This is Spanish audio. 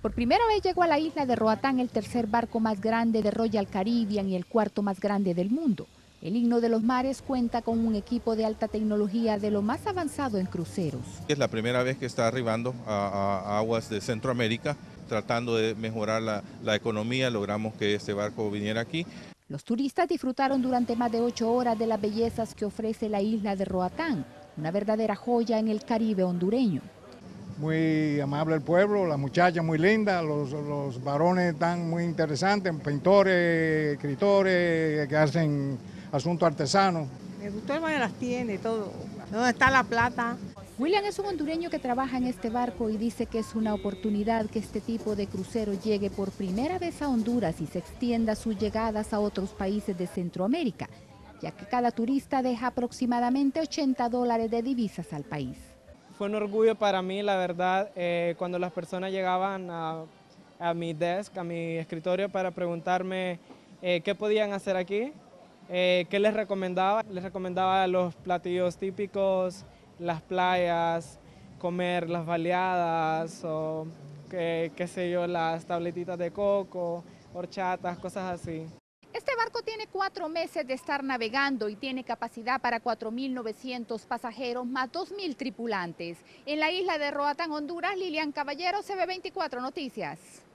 Por primera vez llegó a la isla de Roatán el tercer barco más grande de Royal Caribbean y el cuarto más grande del mundo. El Himno de los Mares cuenta con un equipo de alta tecnología de lo más avanzado en cruceros. Es la primera vez que está arribando a aguas de Centroamérica, tratando de mejorar la economía. Logramos que este barco viniera aquí. Los turistas disfrutaron durante más de 8 horas de las bellezas que ofrece la isla de Roatán, una verdadera joya en el Caribe hondureño. Muy amable el pueblo, las muchachas muy lindas, los varones están muy interesantes, pintores, escritores que hacen asuntos artesanos. Me gustó el baño, las tiene, todo. ¿Dónde está la plata? William es un hondureño que trabaja en este barco y dice que es una oportunidad que este tipo de crucero llegue por primera vez a Honduras y se extienda sus llegadas a otros países de Centroamérica, ya que cada turista deja aproximadamente $80 de divisas al país. Fue un orgullo para mí, la verdad, cuando las personas llegaban a mi desk, a mi escritorio para preguntarme qué podían hacer aquí, qué les recomendaba. Les recomendaba los platillos típicos, las playas, comer las baleadas o qué sé yo, las tabletitas de coco, horchatas, cosas así. Este barco tiene 4 meses de estar navegando y tiene capacidad para 4.900 pasajeros más 2.000 tripulantes. En la isla de Roatán, Honduras, Lilian Caballero, CB24 Noticias.